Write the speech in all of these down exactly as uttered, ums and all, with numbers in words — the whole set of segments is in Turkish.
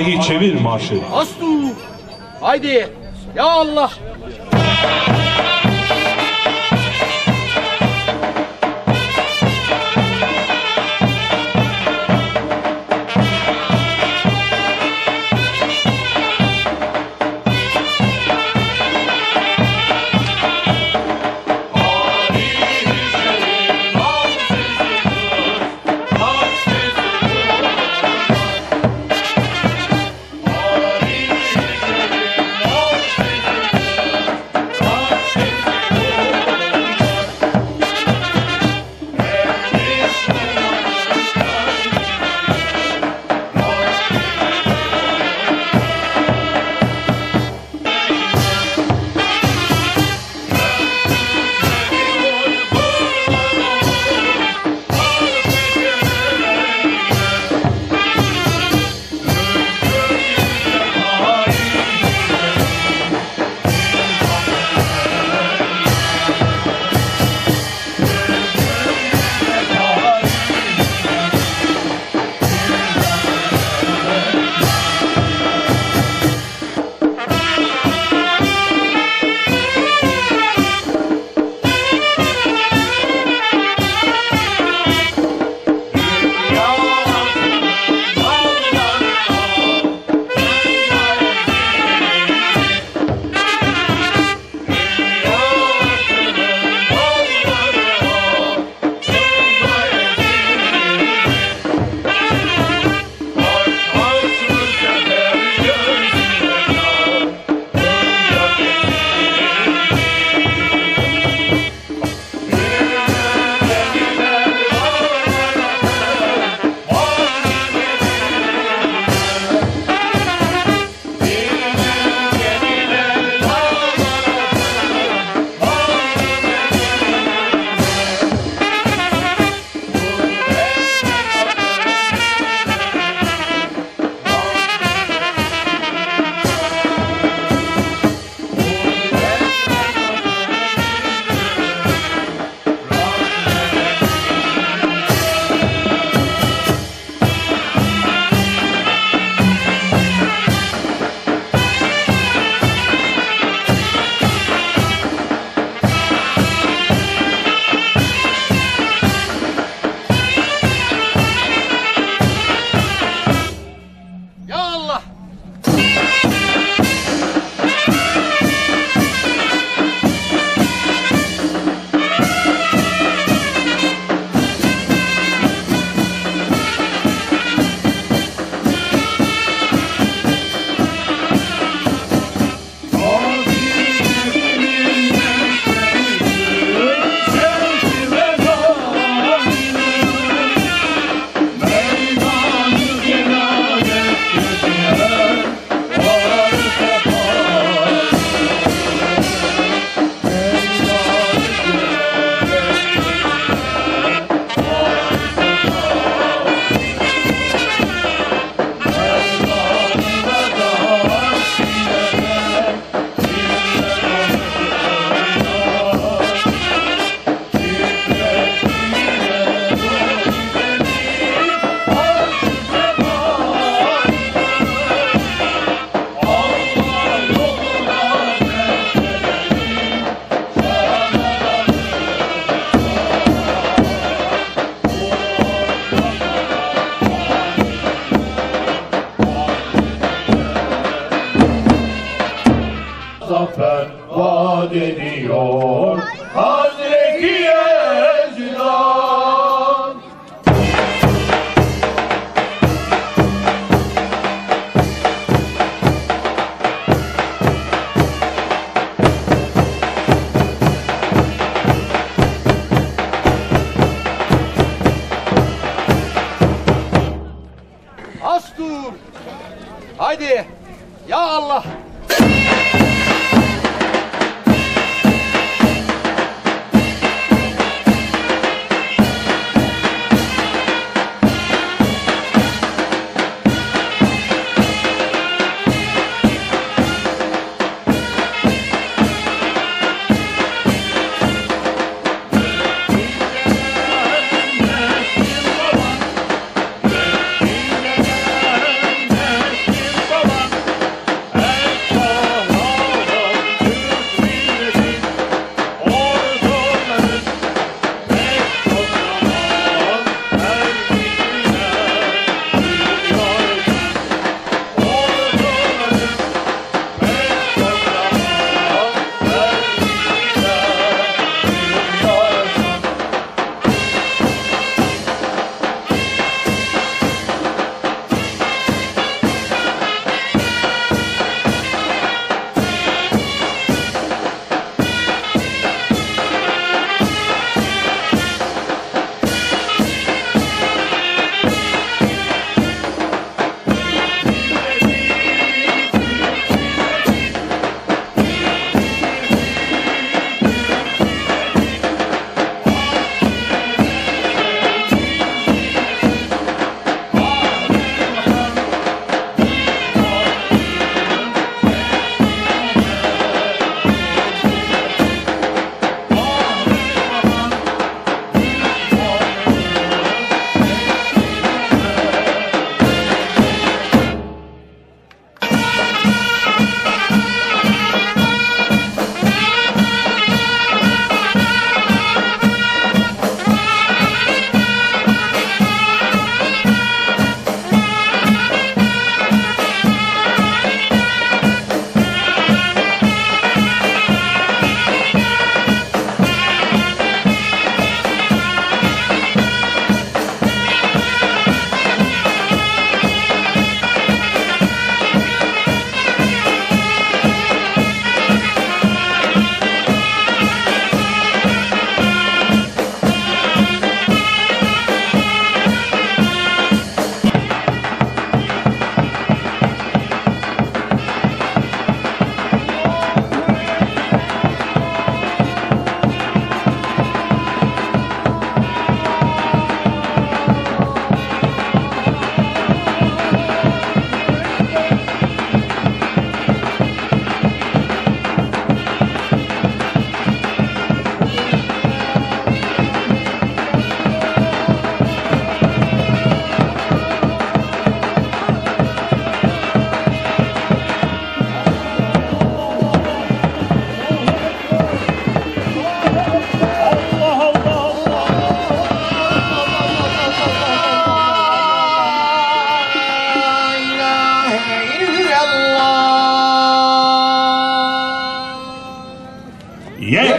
Tarihi çevir marşı. Astur. Haydi. Ya Allah. zafer vaat ediyor Hazreti Ezran. Astur! Haydi! Ya Allah!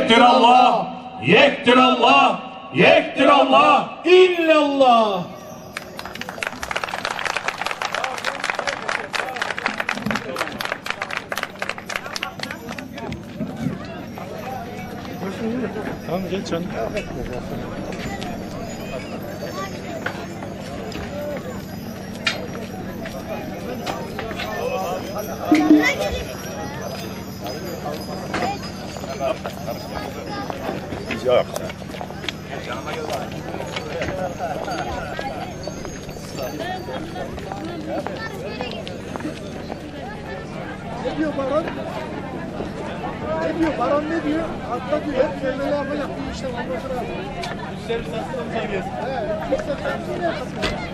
Tektir Allah, yektir Allah, yektir Allah, illallah. Tamam geç canım. Yok. Ne diyor baron? Ne diyor baron ne diyor? Hatta diyor hep böyle yapacak bir işlem ondan sonra. Müşteri satışını seviyorsun. Evet. Müşteri satışını yapasın.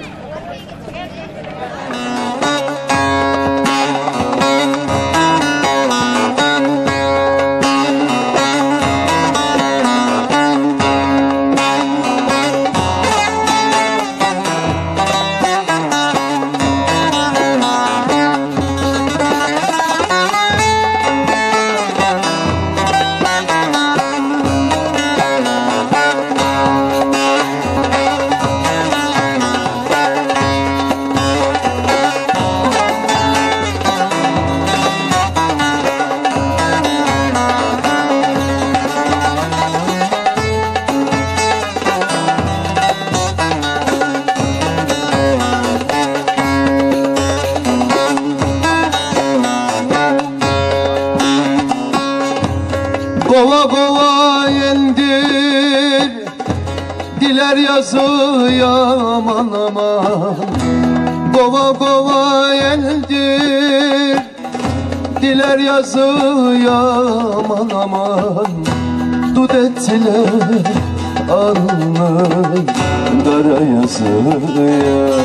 Kova kova yendir, diler yazıyor aman aman. Kova kova yendir, diler yazıyor aman aman. Dut ettiler alnı kara yazıyor.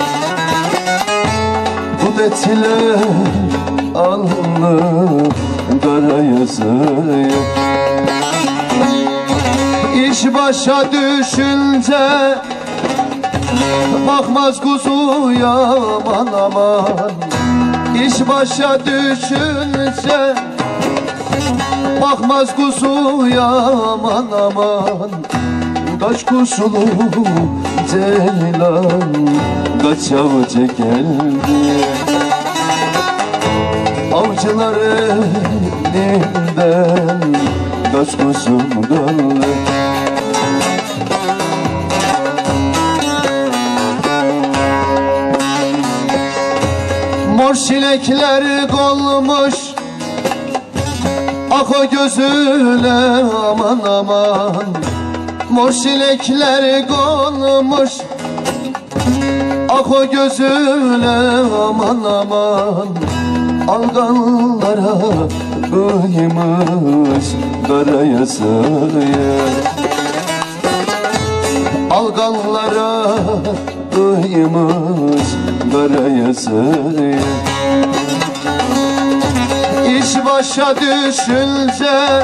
Dut ettiler alnı kara yazıyor. İş başa düşünce bakmaz kuzuya aman aman. İş başa düşünce bakmaz kuzuya aman aman. Kaç kusulu ceylan kaç avcı geldi. Avcılar elinden kaç kuzum kaldı. Mor çilekler kolmuş ah o gözüne aman aman. Mor çilekler kolmuş ah o gözüne aman aman. Alganlara kıymış kara yazıya. Alganlara kıymış kara yazıya. İş başa düşünce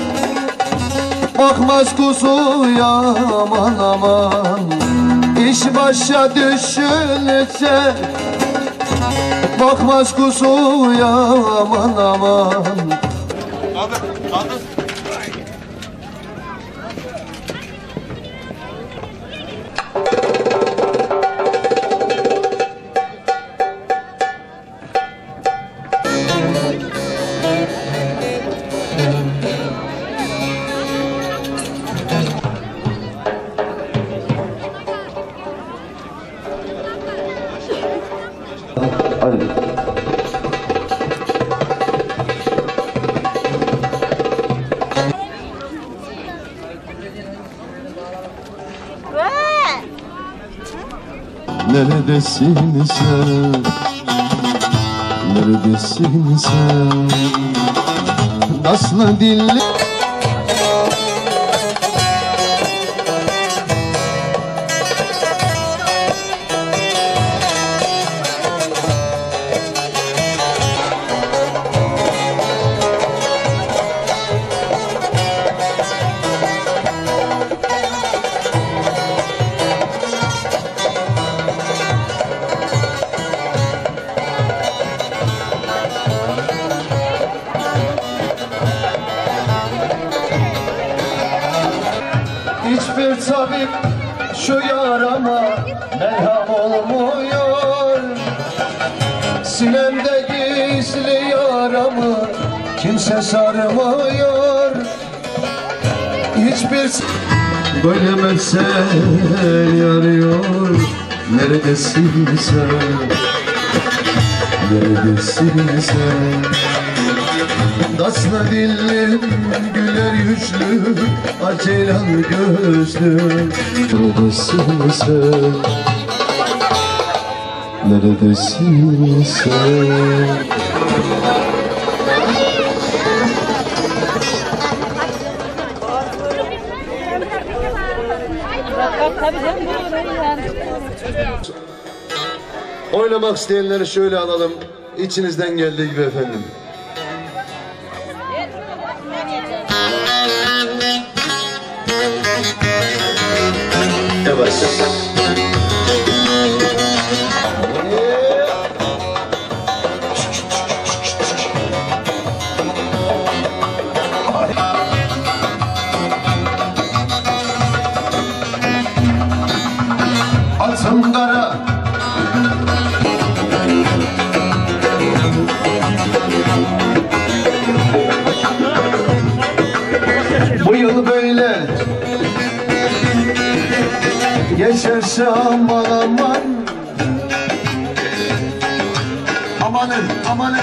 bakmaz kuzuya aman aman. İş başa düşünce bakmaz kuzuya aman aman. Kaldır, kaldır. Hadi. Neredesin sen? Neredesin sen? Nasıl dilli? tabip şu yarama merham olmuyor. Sinemde gizli yaramı kimse sarmıyor. Hiçbir böyle mesel yarıyor. Neredesin sen? Neredesin sen? Daslı dillim, güler yüzlü, aceylan gözlü. Neredesin sen? Neredesin sen? Oynamak isteyenleri şöyle alalım. İçinizden geldiği gibi efendim. Evet. Atım kara, bu yıl böyle geçerse aman aman, amanın amanın.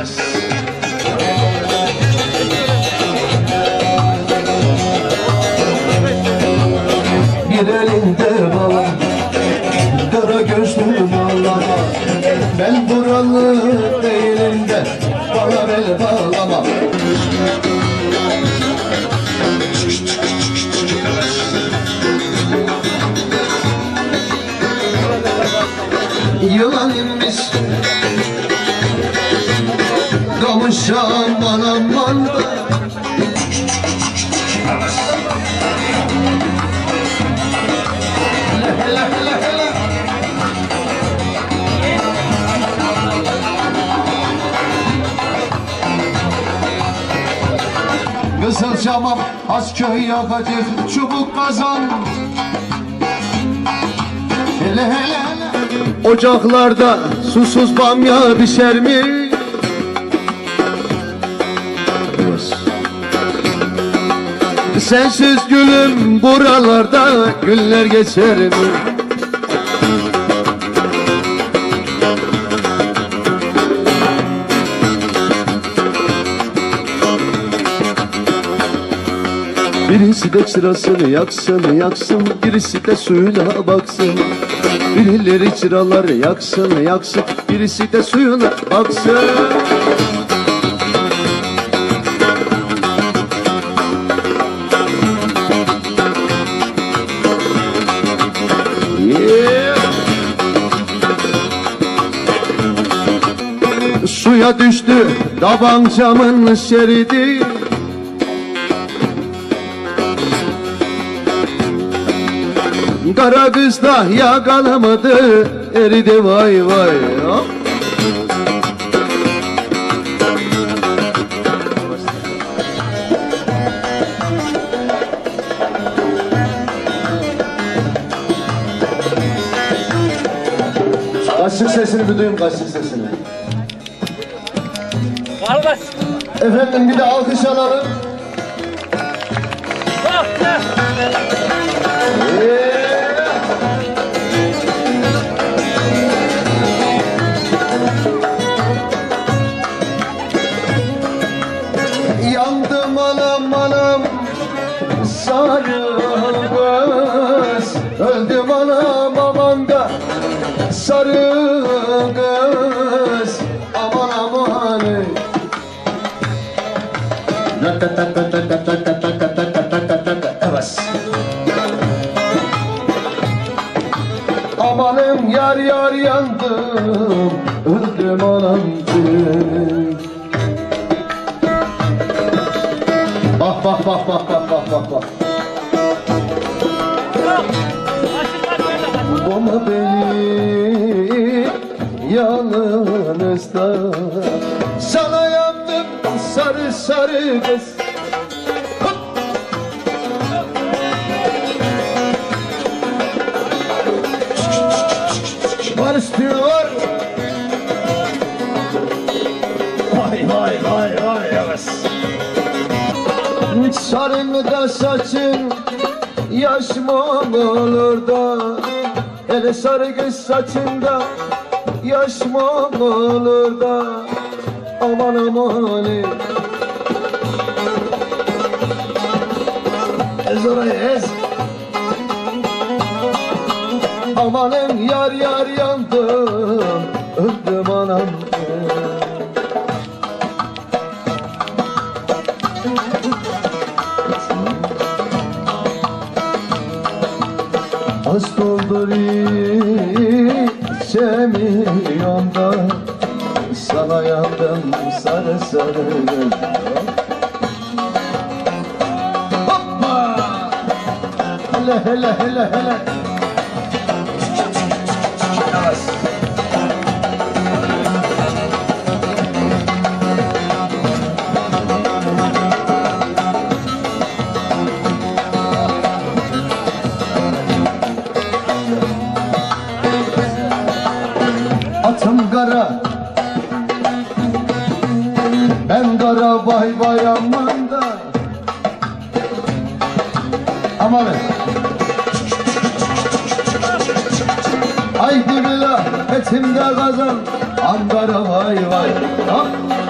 Bir elinde bala, kara gözlü bağlama. Ben buralı değilim de bana bel bağlama. Yılan inmiş kamış aman aman. Hele hele hele. Kızılcamam Hasköy yakacak çubuk kazan. Hele hele hele. Ocaklarda susuz bamya pişer mi? Sensiz gülüm buralarda günler geçer mi? Birisi de çırasını yaksın yaksın, birisi de suyuna baksın. Birileri çıraları yaksın yaksın, birisi de suyuna baksın. Yeah. Suya düştü tabancamın şeridi. Kara kız da yakalamadı, eridi vay vay. Kaçlık sesini bir duyun, kaçlık sesini. Kardeş. Efendim bir de alkış alalım. Bak ya. Yandım anam anam sarı kız, öldüm anam aman da sarı kız, aman aman. Evet. Amanım yar yar yandım, öldüm anam. Bak bak bak bak bak bak bak bak. Bana beni yalnızda, sana yandım sarı sarı kız. kadar istiyorlar. Vay vay vay vay evet. Sarın da saçın yaş mı olur da, hele sarı kız saçında yaş mı olur da, aman aman ez orayı ez. Amanın yar yar yandım, öldüm anam. Az doldur içemiyorum da, sana yandım sarı sarı. Hoppa! Hele hele hele hele. Atım kara, ben kara vay vay aman da. Aman be. Haydi bila etimde kazan, Ankara vay vay. Ha?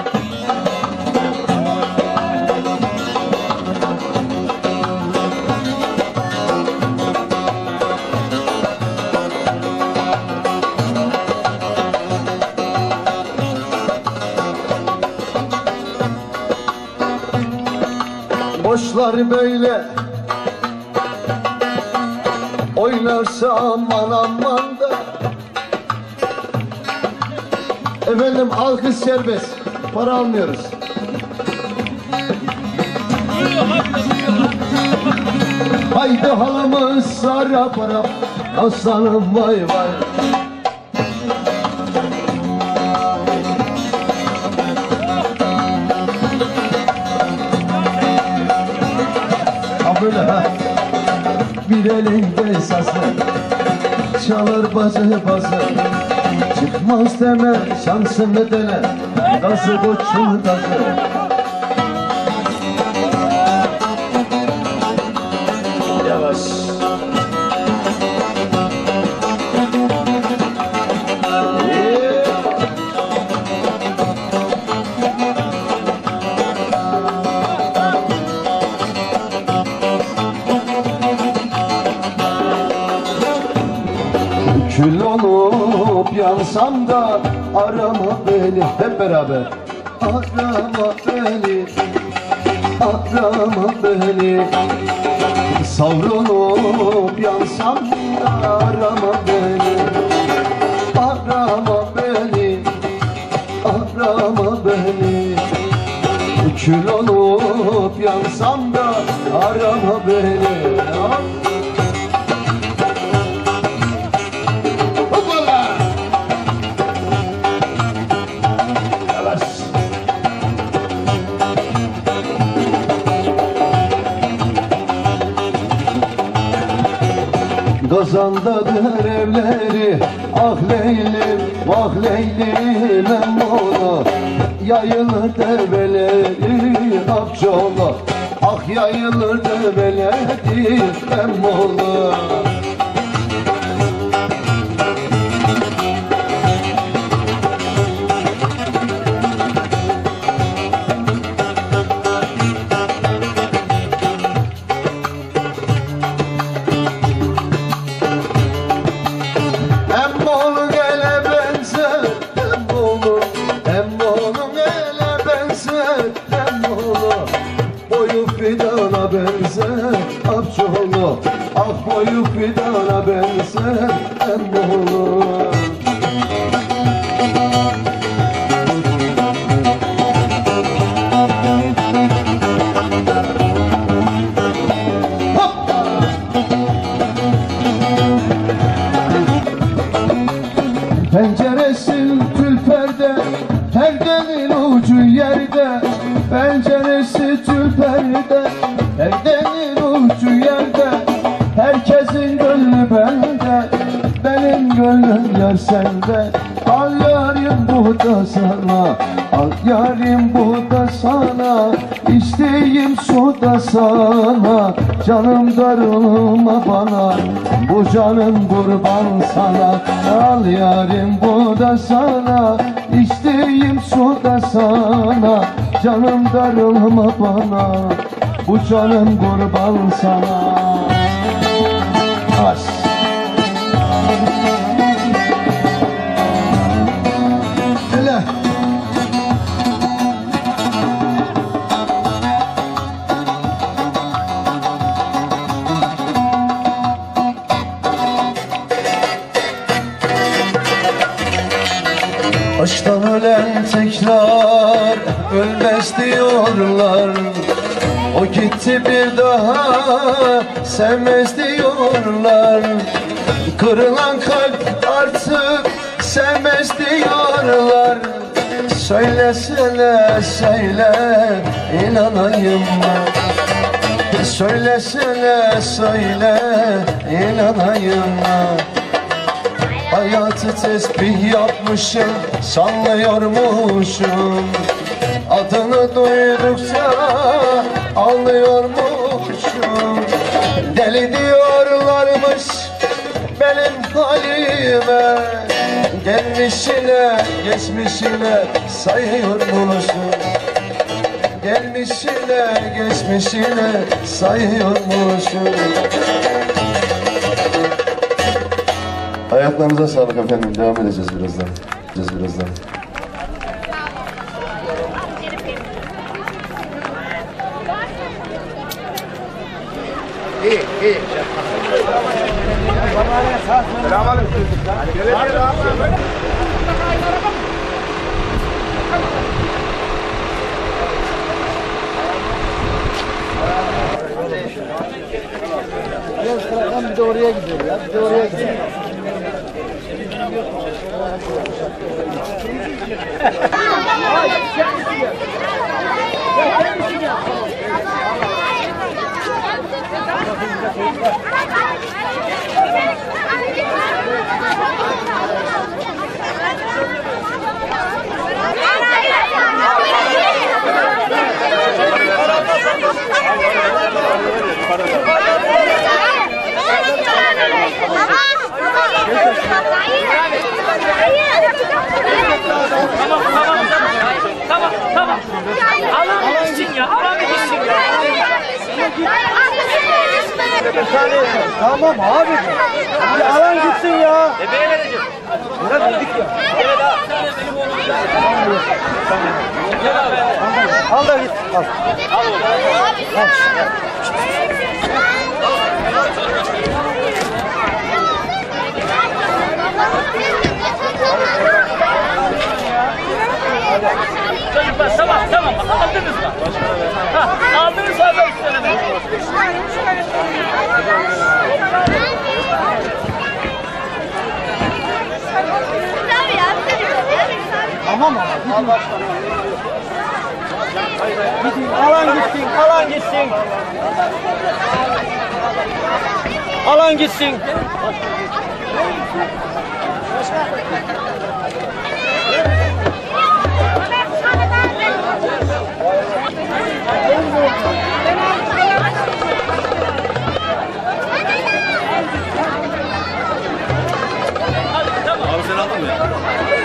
Boşlar böyle oynarsa aman aman da. Efendim alkış serbest, para almıyoruz. Haydi halımız sara para, aslanım vay vay. Böyle ha, bir elinde sazı, çalar bazı bazı. Çıkmaz deme, şansını dene, gazı koçun gazı. Yavaş. Kül olup yansam da arama beni, hep beraber. Arama beni, arama beni. Savrulup yansam da arama beni. Arama beni, arama beni. Kül olup yansam da arama beni. Kazandadır evleri, ah Leylim, vah Leylim emmoğlu. Yayılır develeri Akçoğlu, ah yayılır develeri emmoğlu. Fidana benzer Akçoğlu, ah boyu fidana benzer emmoğlu. Penceresi tül perde, perdenin ucu yerde. Penceresi tül perde, perdenin ucu yerde. Herkesin gönlü bende, benim Benim gönlüm yar sende. Al yarim bu da sana, al yarim bu da sana. İsteğim su da sana, canım darılma bana. Bu canım kurban sana, al yarim bu da sana. İsteğim su da sana, canım darılma bana. Bu canım kurban sana. As. Hele. Aşktan ölen tekrar ölmez diyorlar. O gitti bir daha sevmez diyorlar. Kırılan kalp artık sevmez diyorlar. Söylesene söyle inanayım mı? Söylesene söyle inanayım mı? Hayatı tesbih yapmışım, sallıyormuşum. Adını duydukça ağlıyormuşum. Deli diyorlarmış benim halime. Gelmişine geçmişine sayıyormuşum. Gelmişine geçmişine sayıyormuşum. Ayaklarınıza sağlık efendim. Devam edeceğiz birazdan. Edeceğiz birazdan. İyi, iyi. Selamünaleyküm. Bir de oraya gidiyor ya, bir de oraya gidiyor. Tamam, tamam. Alan gitsin ya, alan gitsin ya. Tamam abi. Bir alan gitsin ya. Bebeğe vereceğim. Bırak dedik ya. Evet abi. Al da git. Al. Al oğlum. Al. Çocuklar tamam tamam aldınız mı? Ha, aldınız mı adam üstüne? Tamam ama gidin. Gidin, alan gitsin, alan gitsin. Alan gitsin. Abi sen aldın mı ya?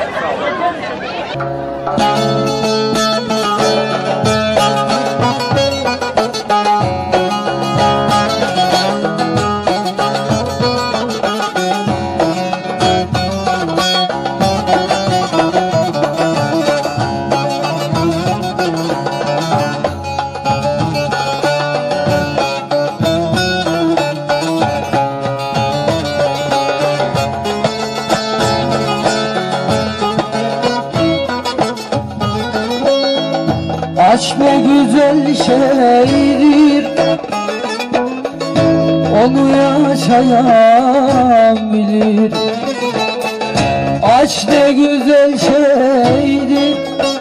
Aşk ne güzel şeydir, onu yaşayan bilir. Aşk ne güzel şeydir,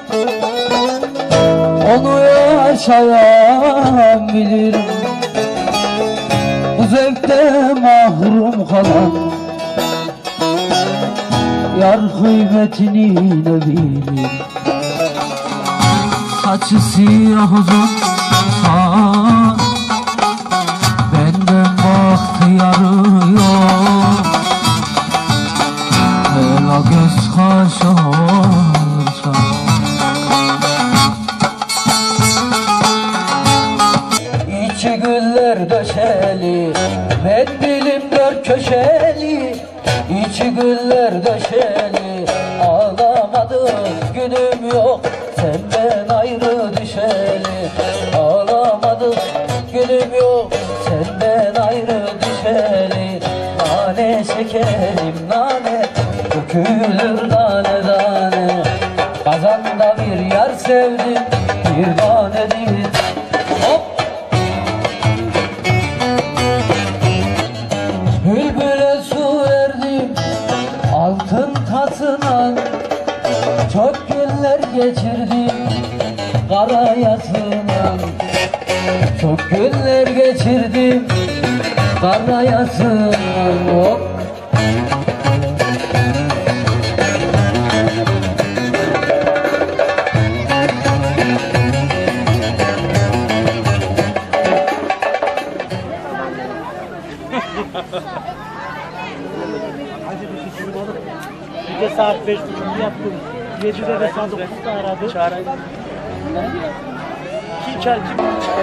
onu yaşayan bilir. Bu zevkte mahrum kalan yar kıymetini ne bilir. Saçı siyah uzun saç, benden baktı yarıyor. Ela göz kaşı olsa, İçi güller döşeli, mendilim dört köşeli. İçi güller döşeli, ağlamadım günüm yok senden ayrı düşeli. Ağlamadım günüm yok senden ayrı düşeli. Nane şekerim nane, dökülür tane tane. Kazanda bir yar sevdim, bir tane değil. Hop! Bülbüle su verdim altın tasına, çok günler geçirdim kara yazına. Çok günler geçirdim kara yazına. Hop! Gece saat beş buçukta yaptım. Yedide de saat dokuzda aradı. Çağırayım. Kim çağır kim?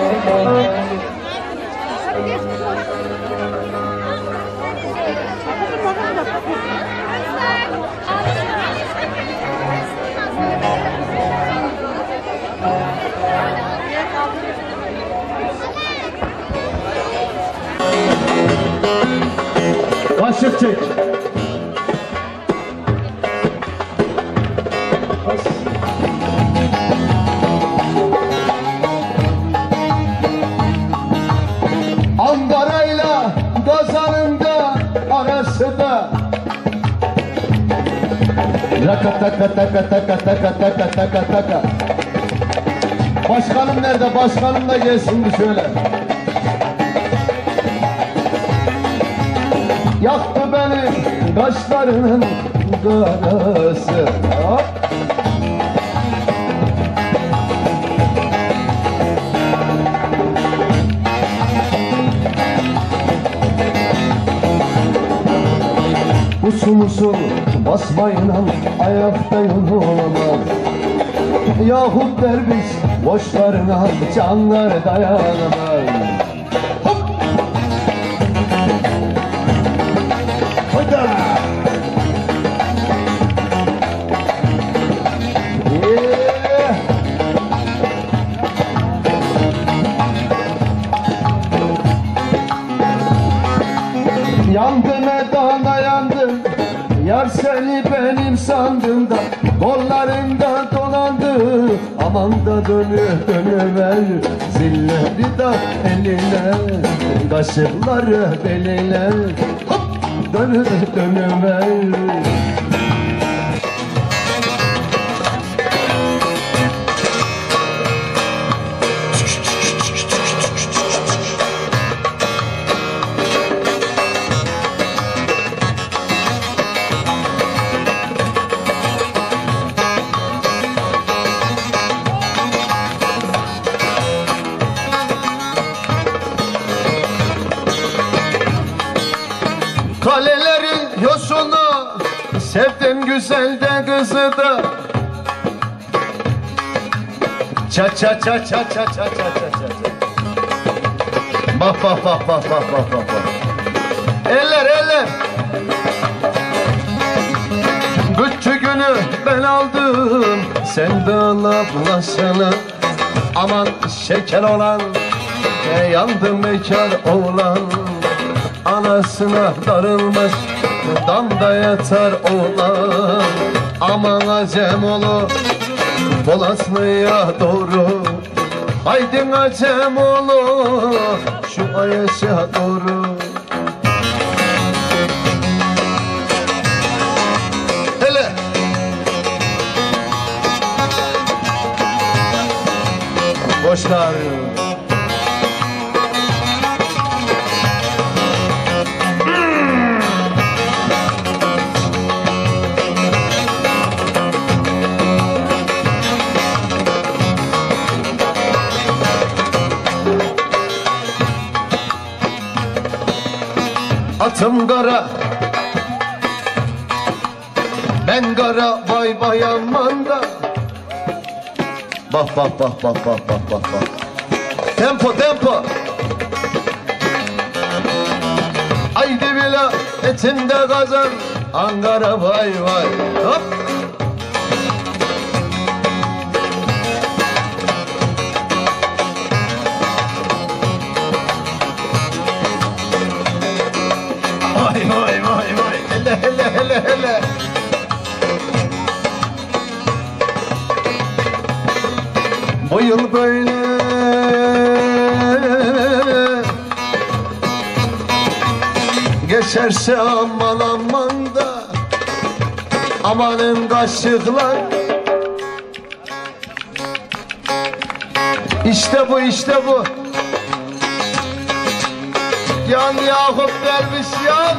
Kaşık çek. Ambarayla gazanın da arası da Raka taka taka taka taka taka taka taka. Başkanım nerede? Başkanım da gelsin bir şöyle. Yaktı beni kaşlarının karası. Hop! Usul usul basmayla ayakta yürülemez. Yahut derviş boşlarına canlar dayanamaz. Hop! Hayda! Yeah! Yandım edana yandım, yar seni benim sandım da kollarında dolandı. Aman da dönü dönüver, zilleri da eline, kaşıkları beline. Hop! Dönü dönüver. Kalelerin yosunu sevdim güzel de kızı da. Ça ça ça ça ça ça ça ça ça. Bak bak bak bak bak bak bak. Eller eller. Küçüğünü ben aldım, sen de alablasını. Aman şeker olan, e, yandım bekar oğlan. Anasına darılmış, damda yatar oğlan. Aman acem olu, Polatlı'ya doğru. Haydin acem olu, şu Ayaş'a doğru. Hele! Boşlar! Kızım kara, ben kara, vay vay aman da. Bak bak bak bak bak bak bak bak. Tempo tempo. Haydi bila etinde kazan, Ankara vay vay. Hop. Vay vay vay vay. Hele hele hele hele. Bu yıl böyle geçerse aman aman da, amanın kaşıklar. İşte bu işte bu. Yan Yakup derviş yan.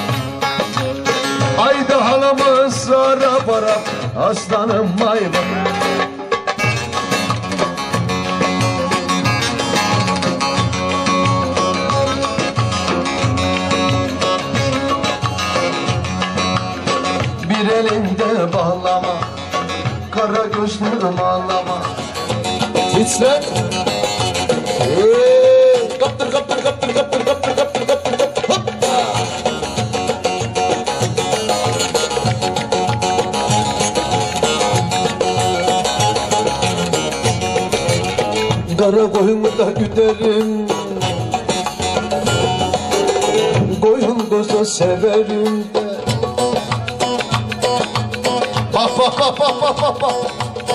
Haydi halımız sonra para, aslanım vay vay. Bir elinde bağlama, kara gözlüm ağlama. Titre. Hey, kaptır kaptır kaptır kaptır kaptır kaptır kaptır kaptır. Hoppa. Kara koyunu da güderim, koyun kuzu severim de. Bak bak bak bak bak bak bak.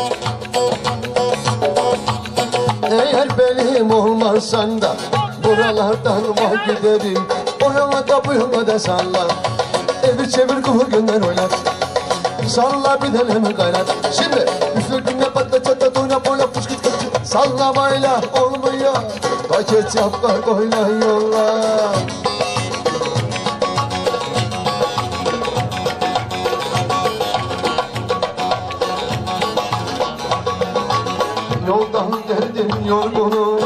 Eğer benim olmazsan da buralardan vah giderim. O yana da bu yana da salla, evi çevir kuhu gönder oynat. Salla bir deneme kaynat. Şimdi üflükünle patla çatla oynap oynap fışkıt kıt. Sallamayla olmuyor, paket yapma koyla yolla. Yoldan geldim yorgunum,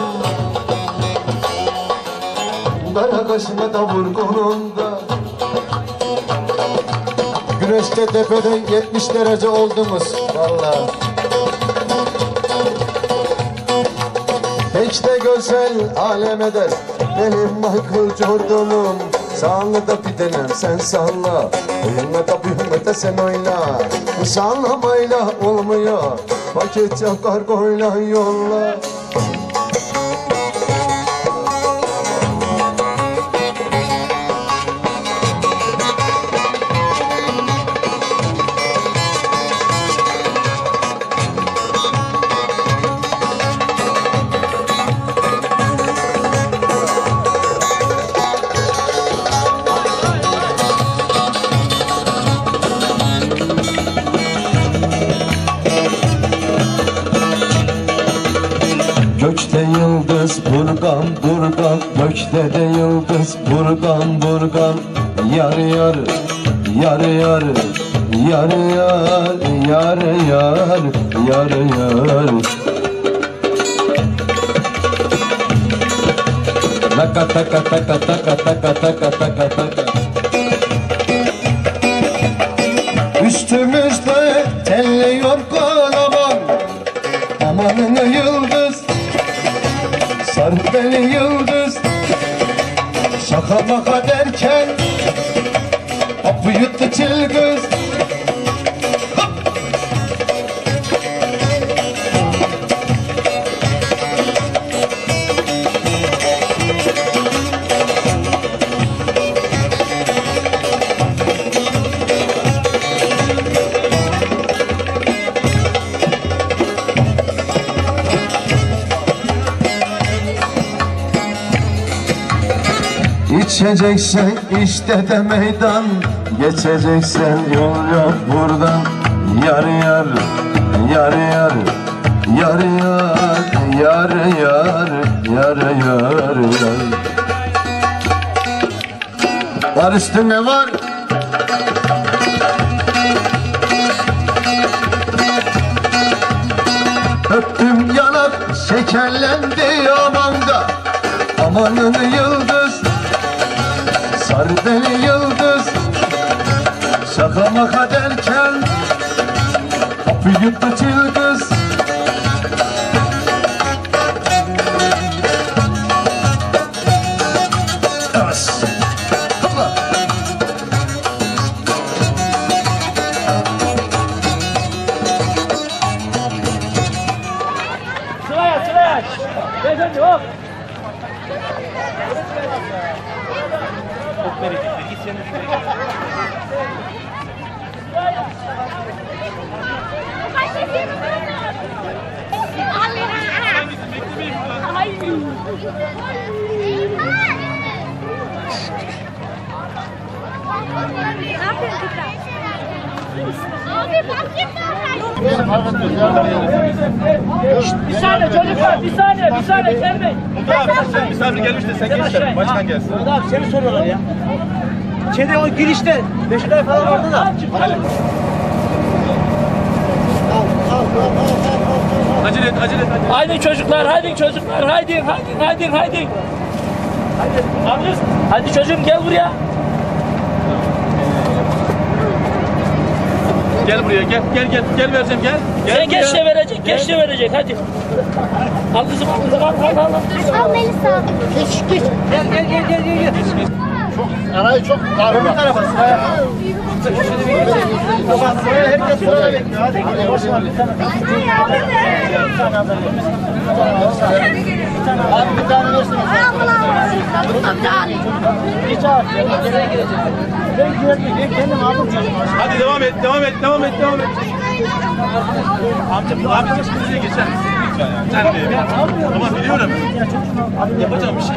kara kaşıma da vurgunum da. Güneşte tepeden yetmiş derece oldunuz vallahi. Hiç de güzel alem eder benim Michael Jordan'ım. Sağına da bir denem sen salla, oyuna da bu yana da sen oyna. Sallamayla olmuyor, paket yap kargoyla yolla. Gökte yıldız burgan burgan, gökte de yıldız burgan burgan. Yar yar yar yar yar yar yar yar yar yar. Taka taka taka taka taka taka taka taka. Üstümüzde telliyor kalaban, amanın yıldız. Sar beni yıldız, şaka maka derken hapı yuttu çılgız. İçeceksen işte de meydan, geçeceksen yol yok buradan. Yar yar yar yar yar yar yar yar yar yar yar. Var üstüne var. Öptüm yanak şekerlendi yamanda, amanın yıldız. Yar deli yıldız şaka maka derken kapı yuttu çılgız. Sıraya sıraya. Beyefendi hop. Çok bereketli. Git senin Bir saniye çocuklar, bir saniye, bir saniye gelmeyin. Misafir gelmiş de sen geç. Başkan gelsin. Abi seni soruyorlar ya. Şeyde o girişte Beşiktaş falan vardı da. Acele et, acele et. Haydi çocuklar, haydi çocuklar, haydi, haydi, haydi, haydi. Haydi, abiniz, hadi çocuğum gel buraya. Gel buraya, gel, gel, gel, gel vereceğim, gel. Gel Sen geç de verecek, geç de verecek, hadi. Al kızım, al kızım, al, al, al. Al Melisa. Geç geç. Gel gel gel gel gel. gel. Arayı çok dar. Bir tarafa sıraya. Baba sıraya herkes sıraya bekliyor. Hadi gidelim. Boş ver bir tane. Bir tane adam. Abi bir tane versene. Hiç ağır. Nereye girecek? Ben güvenmiyorum. Ben kendim aldım canım. Hadi devam et, devam et, devam et, devam et. Amca, amca size geçer misin? Lütfen yani. Sen de ya. Ama biliyorum. Yapacağım bir şey.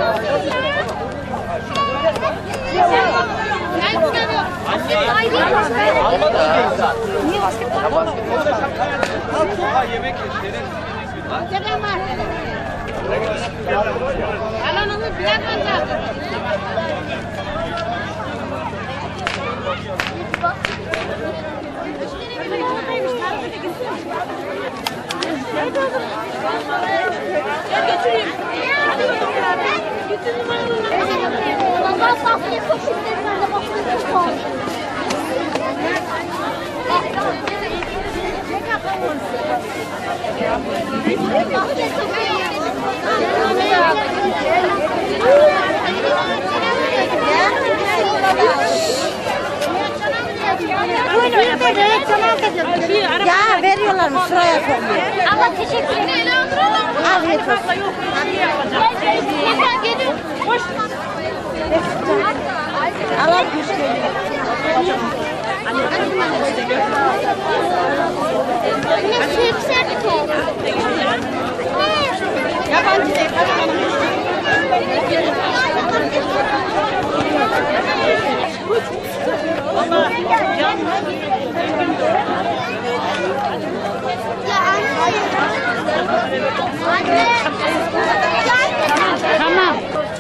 Ya veriyorlar mı sıraya koyuyor. Allah teşekkür ederim. Afiyet olsun. Allah güç veriyor. Anne su yükseldik o. Yabancı değil. Tamam.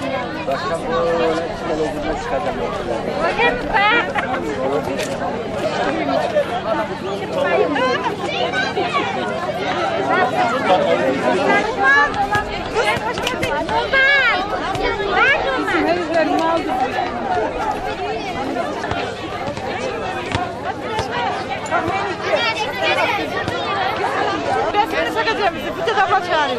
Ben seni sakacağım. Bir de kafa çağırıyor.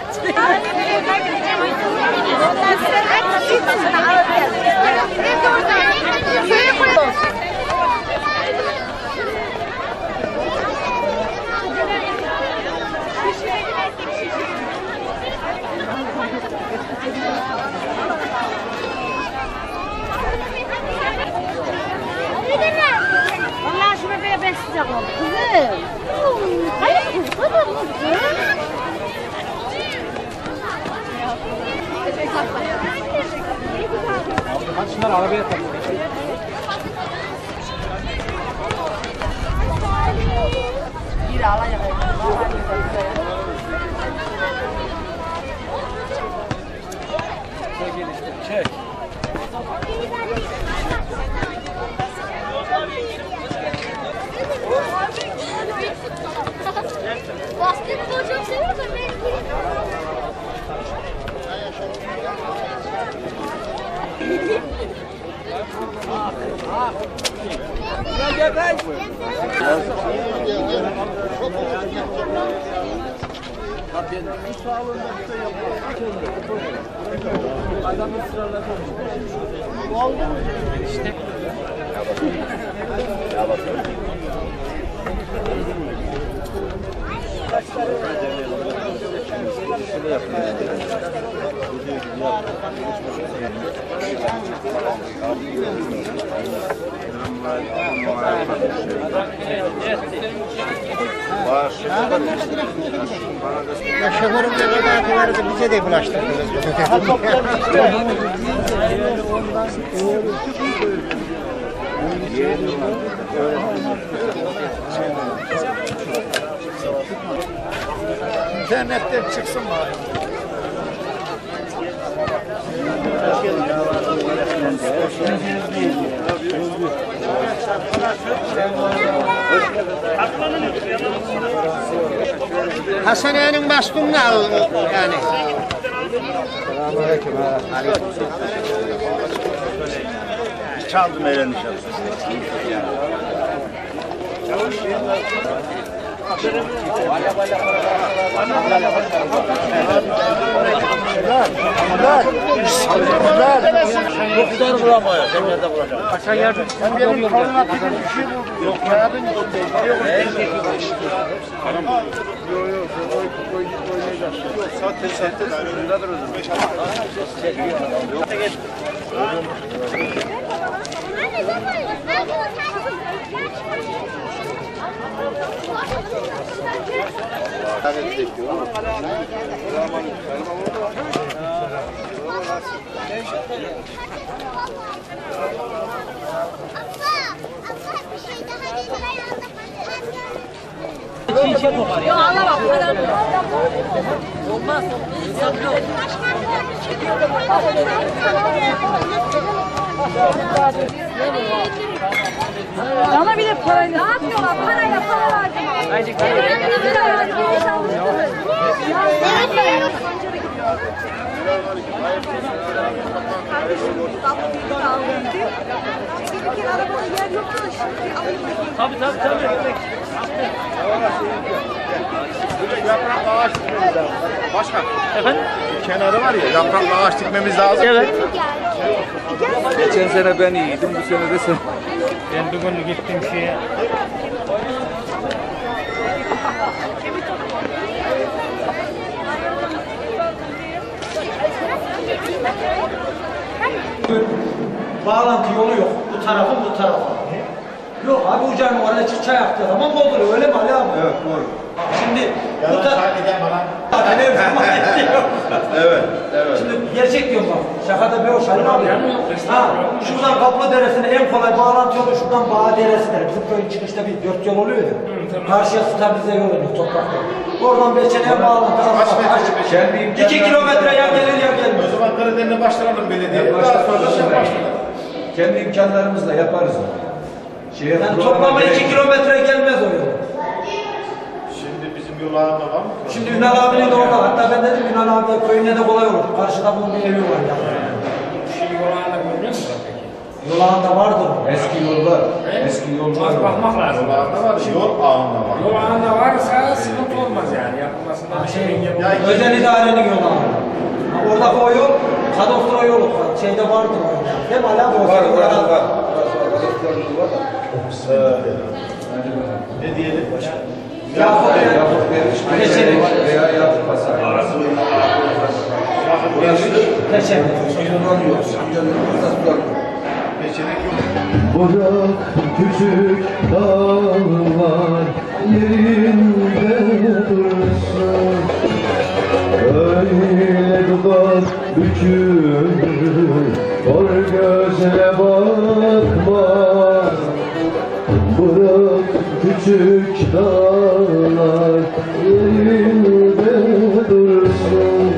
Vallahi şunu böyle ben size koydum. Kızım. Hayır kızım. Kızım. Hadi şunları arabaya tak. Biri alacak. Çek. Basketbol çok seviyorum da ben Ya şoförüm de vardı bize de bulaştırdınız. İnternetten çıksın bari. Hasan Ağa'nın baskınını al yani. Selamünaleyküm. Aleykümselam. Çaldım evren inşallah. Yoklar bulamıyor. Sen nerede bulacaksın? Aşağı yardım. Ben benim koluna bir şey buldum. Yok yardım yok. Yok yok. Oynayacağız. Yok zaten zaten önündedir o Yok Allah bak bu kadar. Olmaz. Bana bir de parayla. Ne yapıyorlar? Parayla para harcıyorlar. Bence Tabii tabii tabii. Yaprak ağaç dikmemiz lazım. Başkan. Efendim? Kenarı var ya, yaprak ağaç dikmemiz lazım. Evet. Geçen sene ben iyiydim, bu sene de sen. Ben bugün gittim şeye. Bağlantı yolu yok. Bu tarafın bu tarafı. Yok abi ucağın oraya çıkça yaptığı zaman dolduruyor. Öyle mi Ali abi? Evet doğru. Şimdi bu taraf... Evet, evet. Şimdi gerçek diyorum bak. Şakada bir hoş Ali abi. Ha, şuradan Kaplı Deresi'ne en kolay bağlantı yolu şuradan Bağ Deresi'ne. Bizim köyün çıkışta bir dört yol oluyor ya. Karşıya stabilize yol oluyor toprakta. Oradan Beçene'ye bağlantı. Kaç metre? Kendi İki kilometre ya gelir ya gelmez. O zaman Karadeniz'e başlayalım belediye. Daha sonra da sen başla. Kendi imkanlarımızla yaparız. Şeye Yani toplama iki kilometre gelmez o yol. Şimdi bizim yol ağında var mı? Şimdi Ünal abinin de orada. Hatta ben dedim Ünal abi köyüne de kolay olur. Karşıda bunun bir evi var ya. Şey yol ağında görünüyor musun peki? Yol ağında vardır. Eski yollar, eski yollar Az bakmak lazım. Yol ağında var, yol ağında var. Yol ağında varsa sıkıntı olmaz yani. Yapılmasında bir şey engel olmaz. Özel idarenin yolu ağında. Oradaki o yol, kadastro yolu var. Şeyde vardır o yol. Değil mi Ali abi? var, var, var, var. Ne diyelim? Yakup Bey. Yakup Bey, Geçelim. veya Yakup Hasan. Teşekkür Bırak küçük dağlar yerinde dursun. Öyle dudak bükülür, hor gözle bakma. Bırak küçük dağlar yerinde dursun.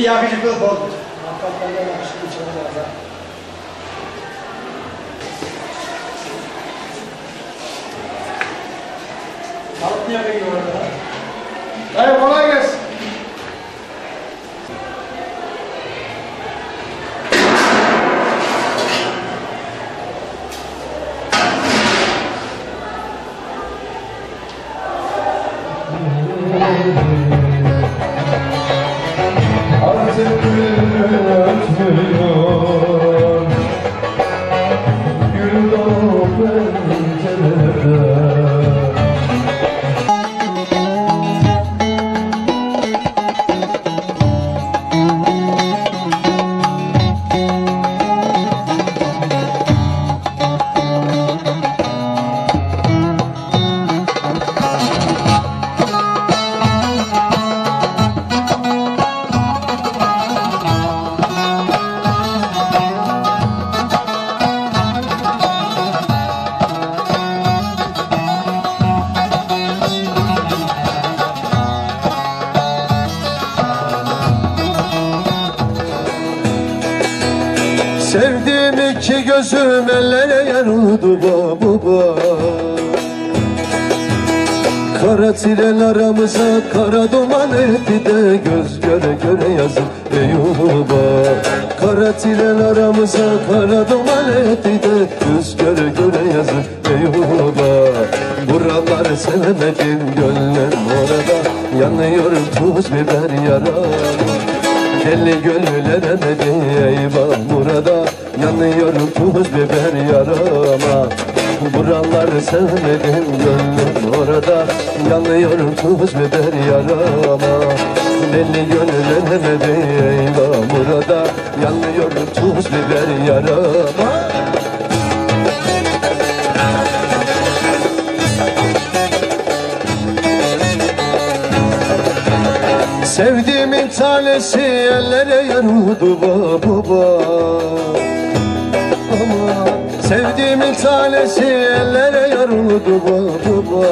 yakıcı kılıf oldu. Hakikaten yakışıklı çıkacağız. Alıp niye geliyor orada? Hayır, kolay gelsin. Artık gül ötmüyor, gül dolu pencerede. Sevdiğim iki gözüm ellere yarıldı baba. Kara tren aramıza kara duman etti de göz göre göre yazık eyuba. Kara tren aramıza kara duman etti de göz göre göre yazık eyuba. Buraları sevemedim gönlüm orada, yanıyor tuz biber yaram. Deli gönül eremedi eyvah burada, yanıyorum tuz biber yarama. Buraları sevmedim gönlüm orada, yanıyorum tuz biber yarama. Deli gönül eremedi eyvah burada, yanıyorum tuz biber yarama. Sevdiğimin tanesi ellere yarıldı baba. Ama sevdiğimin tanesi ellere yarıldı baba.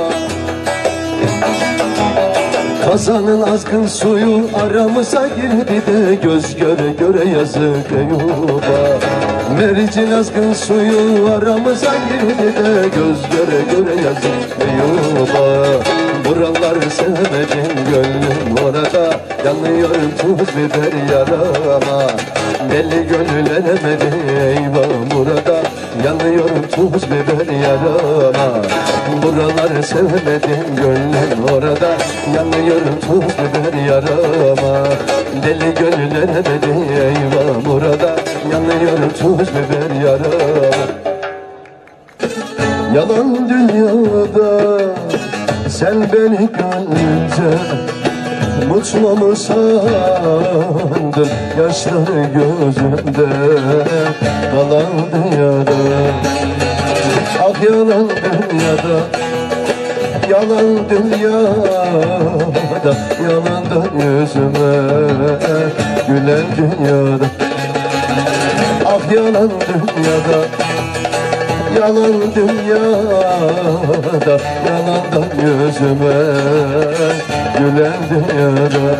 Kazanın azgın suyu aramıza girdi de göz göre göre yazık eyuba. Mericin azgın suyu aramıza girdi de göz göre göre yazık eyuba. Buraları sevmedim gönlüm orada, yanıyorum tuz biber yarama. Deli gönül eremedi eyvah burada, yanıyorum tuz biber yarama. Buraları sevmedim gönlüm orada, yanıyorum tuz biber yarama. Deli gönül eremedi eyvah burada, yanıyorum tuz biber yarama. Yalan dünyada sen beni görünce mutlu mu sandın, yaşları gözümde kalan dünyada. Ah yalan dünyada, yalan dünyada, yalandan yüzüme gülen dünyada. Ah yalan dünyada, yalan dünyada, yalandan yüzüme gülen dünyada.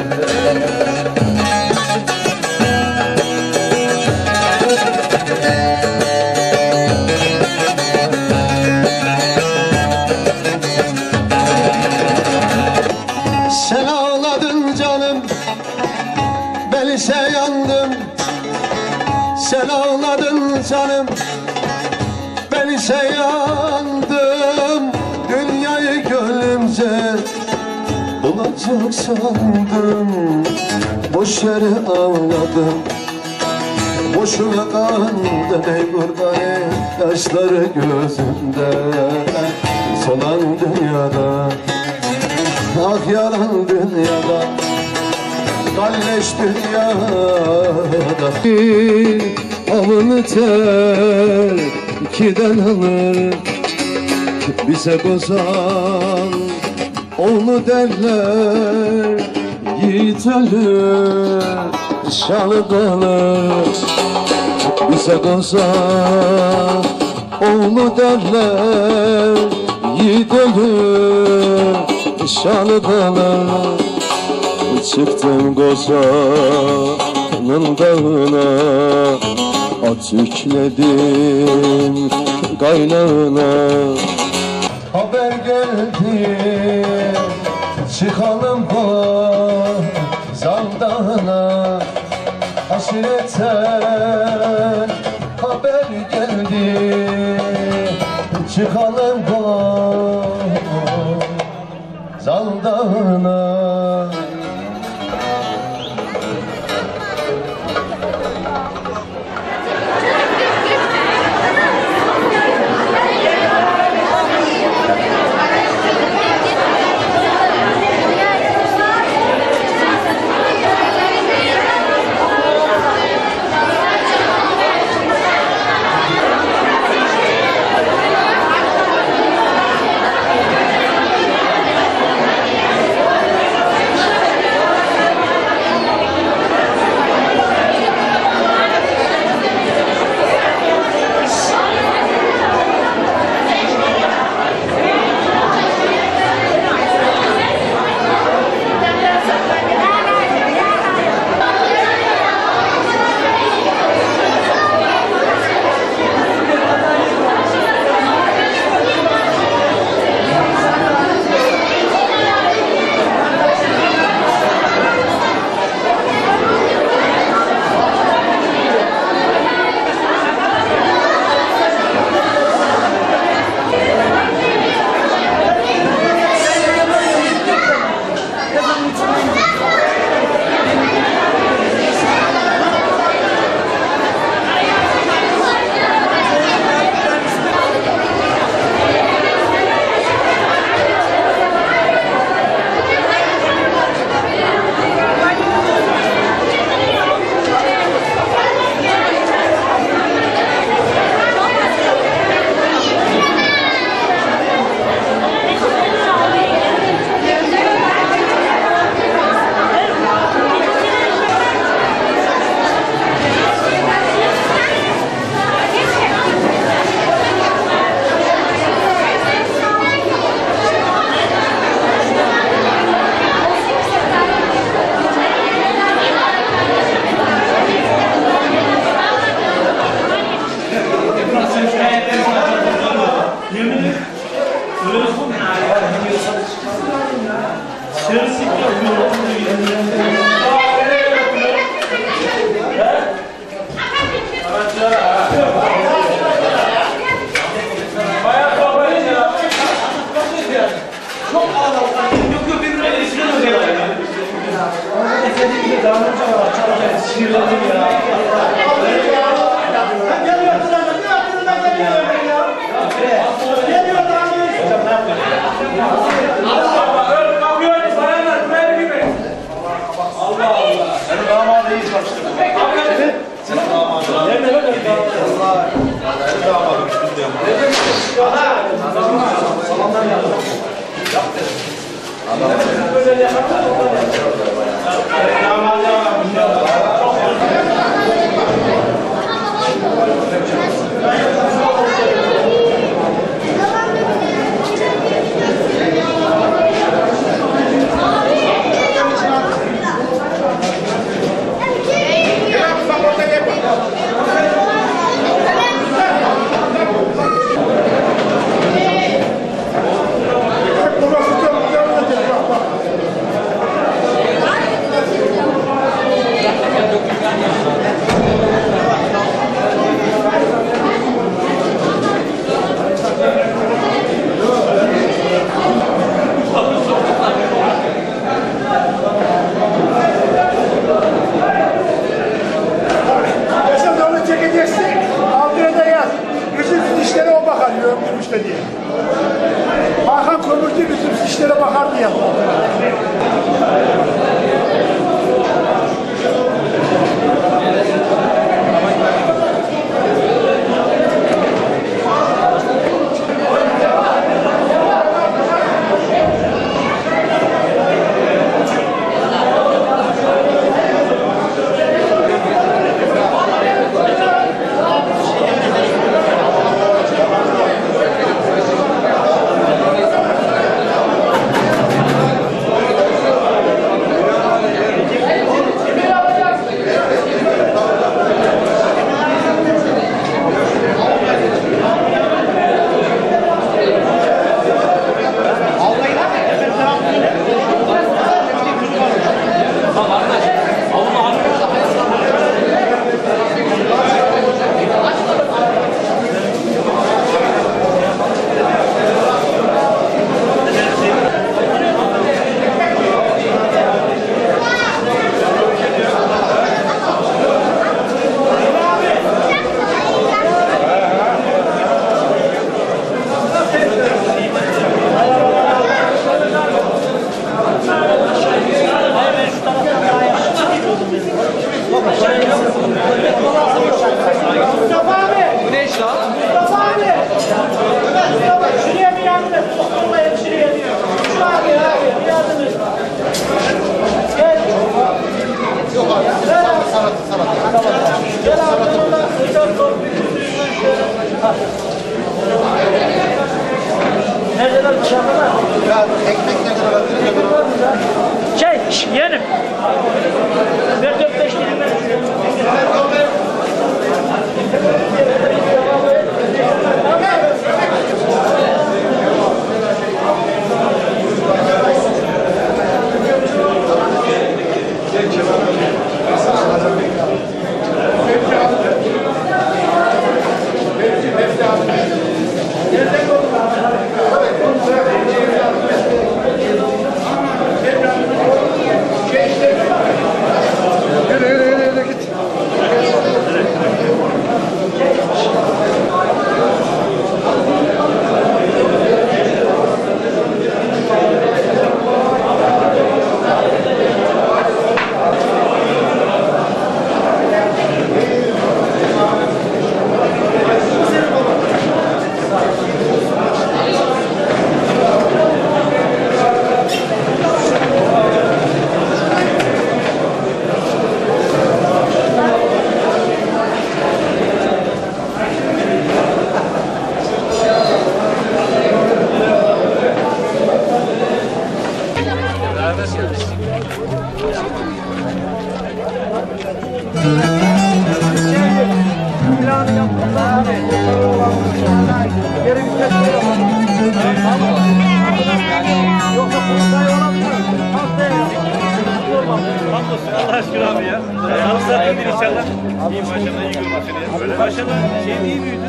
Sen ağladın canım, ben ise yandım. Sen ağladın canım, ben ise yandım. Dünyayı gönlümce bulacak sandım. Boş yere ağladım, boşuna kandı ey kurbanı, yaşları gözümde solan dünyada. Ah yalan dünyada, kalleş dünyada. Avını terkiden alır, bize bozan oğlu derler. Yiğit ölür, şanı kalır, bize bozan oğlu derler. Yiğit ölür, şanı kalır, çıktım Kozan'ın dağına, at yükledim kaynağına. Haber geldi çıkalım Kozan dağına, aşiretten haber geldi çıkalım Kozan dağına. aşağı kadar. Ya ekmek ne kadar atıyor? Şey, şş, yeğenim. Ver dört beş dilim ver. Allah aşkına abi ya. Sağlık saatinde bir inşallah. İyi maşallah, iyi görün seni. Böyle maşallah şey iyi büyüdü.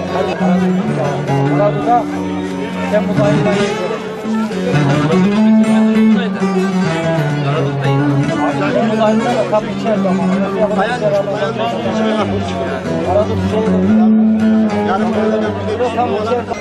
Aradı'da Temmuz ayında geliyor. Temmuz ayında da kapı içeride ama. Aradı bir şey. Yarın böyle de burada bir şey